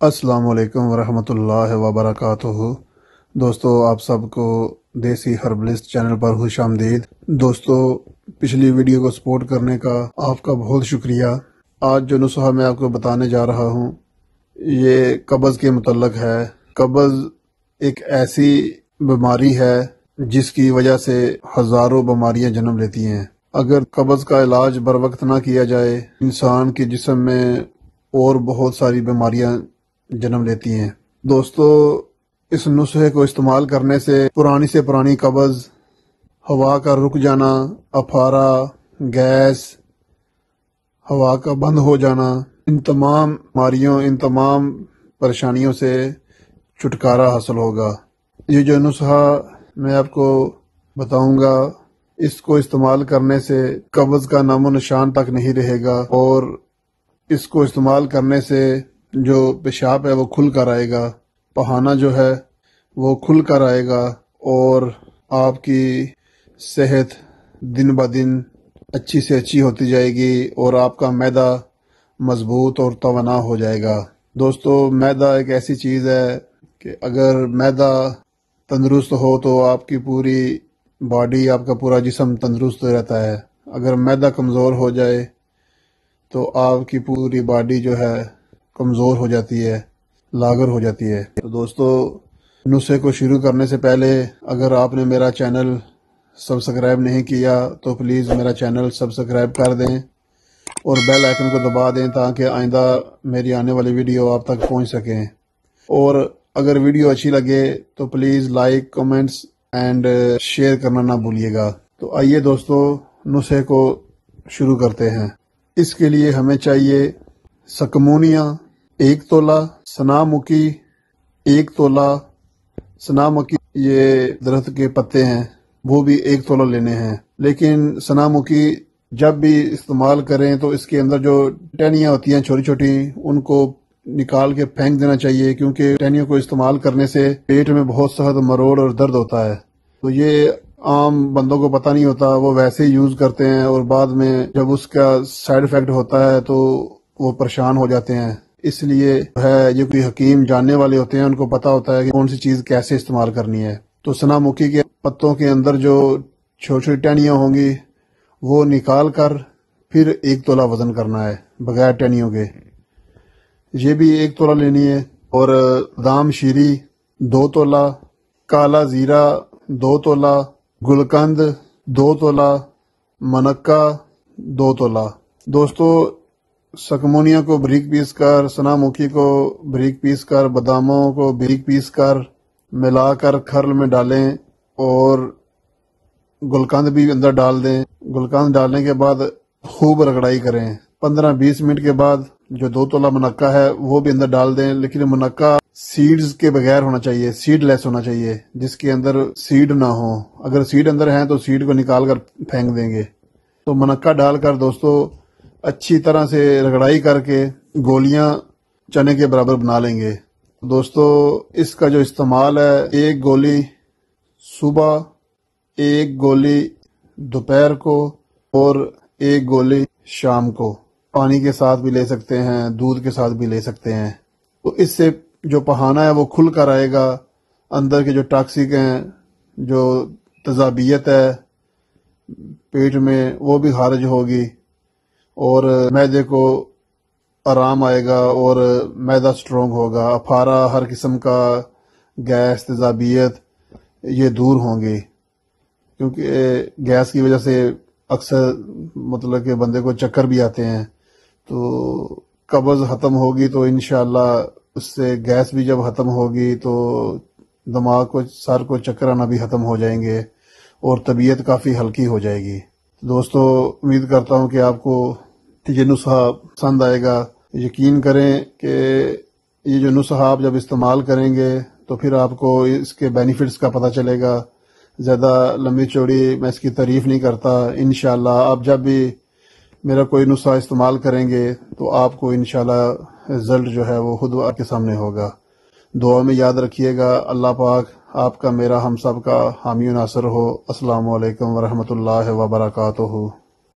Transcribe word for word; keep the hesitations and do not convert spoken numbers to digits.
السلام علیکم ورحمۃ اللہ وبرکاتہ۔ دوستو، آپ سب کو دیسی ہربلسٹ چینل پر خوش آمدید۔ دوستو، پچھلی ویڈیو کو سپورٹ کرنے کا آپ کا بہت شکریہ۔ آج جو نسخہ میں آپ کو بتانے جا رہا ہوں یہ قبض کے متعلق ہے۔ قبض ایک ایسی بیماری ہے جس کی وجہ سے ہزاروں بیماریاں جنم لیتی ہیں۔ اگر قبض کا علاج بر وقت نہ کیا جائے، انسان کے جسم میں اور بہت ساری بیماریاں جنم لیتی ہیں۔ دوستو، اس نسخے کو استعمال کرنے سے پرانی سے پرانی قبض، ہوا کا رک جانا، افارہ، گیس، ہوا کا بند ہو جانا، ان تمام بیماریوں ان تمام پریشانیوں سے چھٹکارا حاصل ہوگا۔ یہ جو نسخہ میں آپ کو بتاؤں گا، اس کو استعمال کرنے سے قبض کا نام و نشان تک نہیں رہے گا، اور اس کو استعمال کرنے سے جو پیشاب ہے وہ کھل کر آئے گا، پہانا جو ہے وہ کھل کر آئے گا، اور آپ کی صحت دن بہ دن اچھی سے اچھی ہوتی جائے گی، اور آپ کا معدہ مضبوط اور توانا ہو جائے گا۔ دوستو، معدہ ایک ایسی چیز ہے کہ اگر معدہ تندرست ہو تو آپ کی پوری باڈی، آپ کا پورا جسم تندرست رہتا ہے۔ اگر معدہ کمزور ہو جائے تو آپ کی پوری باڈی جو ہے کمزور ہو جاتی ہے، لاغر ہو جاتی ہے۔ تو دوستو، نسخے کو شروع کرنے سے پہلے اگر آپ نے میرا چینل سبسکرائب نہیں کیا تو پلیز میرا چینل سبسکرائب کر دیں اور بیل آئیکن کو دبا دیں تاکہ آئندہ میری آنے والی ویڈیو آپ تک پہنچ سکیں۔ اور اگر ویڈیو اچھی لگے تو please like, comments and share کرنا نہ بھولیے گا۔ تو آئیے دوستو، نسخے کو شروع کرتے ہیں۔ اس کے لیے ہمیں چاہیے سکمونیا ایک تولہ، سنا مکی ایک تولہ۔ سنا مکی یہ درخت کے پتے ہیں، وہ بھی ایک تولہ لینے ہیں۔ لیکن سنا مکی جب بھی استعمال کریں تو اس کے اندر جو ٹہنیاں ہوتی ہیں چھوٹی چھوٹی، ان کو نکال کے پھینک دینا چاہیے، کیونکہ ٹہنیوں کو استعمال کرنے سے پیٹ میں بہت سخت مروڑ اور درد ہوتا ہے۔ تو یہ عام بندوں کو پتہ نہیں ہوتا، وہ ویسے ہی یوز کرتے ہیں، اور بعد میں جب اس کا سائیڈ ایفیکٹ ہوتا ہے تو وہ پریشان ہو جاتے ہیں۔ اس لیے ہے یہ کوئی حکیم جاننے والے ہوتے ہیں، ان کو پتا ہوتا ہے کہ کون سی چیز کیسے استعمال کرنی ہے۔ تو سنا مکی کے پتوں کے اندر جو چھوٹی چھوٹی ٹہنیاں ہوں گی وہ نکال کر پھر ایک تولہ وزن کرنا ہے بغیر ٹہنیوں کے۔ یہ بھی ایک تولہ لینی ہے۔ اور بادام شیری دو تولہ، کالا زیرہ دو تولہ، گلقند دو تولہ، منکا دو تولہ۔ دوستو، سکمونیا کو بریک پیس کر، سنا مکی کو بریک پیس کر، باداموں کو بریک پیس کر ملا کر کھرل میں ڈالیں، اور گلقند بھی اندر ڈال دیں۔ گلقند ڈالنے کے بعد خوب رگڑائی کریں۔ پندرہ بیس منٹ کے بعد جو دو تولہ منکا ہے وہ بھی اندر ڈال دیں، لیکن منکا سیڈز کے بغیر ہونا چاہیے، سیڈ لیس ہونا چاہیے، جس کے اندر سیڈ نہ ہو۔ اگر سیڈ اندر ہیں تو سیڈ کو نکال کر پھینک دیں گے۔ تو منکا ڈال کر دوستو اچھی طرح سے رگڑائی کر کے گولیاں چنے کے برابر بنا لیں گے۔ دوستو، اس کا جو استعمال ہے، ایک گولی صبح، ایک گولی دوپہر کو، اور ایک گولی شام کو۔ پانی کے ساتھ بھی لے سکتے ہیں، دودھ کے ساتھ بھی لے سکتے ہیں۔ تو اس سے جو پہانا ہے وہ کھل کر آئے گا، اندر کے جو ٹاکسک ہیں، جو تیزابیت ہے پیٹ میں، وہ بھی خارج ہوگی، اور معدے کو آرام آئے گا، اور معدہ سٹرونگ ہوگا۔ افارہ، ہر قسم کا گیس، تیزابیت یہ دور ہوں گی، کیونکہ گیس کی وجہ سے اکثر مطلب کہ بندے کو چکر بھی آتے ہیں۔ تو قبض ختم ہوگی تو انشاءاللہ اس سے گیس بھی جب ختم ہوگی تو دماغ کو، سر کو چکر آنا بھی ختم ہو جائیں گے، اور طبیعت کافی ہلکی ہو جائے گی۔ دوستو، امید کرتا ہوں کہ آپ کو یہ نسخہ پسند آئے گا۔ یقین کریں کہ یہ جو نسخہ آپ جب استعمال کریں گے تو پھر آپ کو اس کے بینیفٹس کا پتہ چلے گا۔ زیادہ لمبی چوڑی میں اس کی تعریف نہیں کرتا۔ انشاءاللہ آپ جب بھی میرا کوئی نسخہ استعمال کریں گے تو آپ کو انشاءاللہ رزلٹ جو ہے وہ خود آپ کے سامنے ہوگا۔ دعا میں یاد رکھیے گا۔ اللہ پاک آپ کا، میرا، ہم سب کا حامی و ناصر ہو۔ السلام علیکم ورحمۃ اللہ وبرکاتہ۔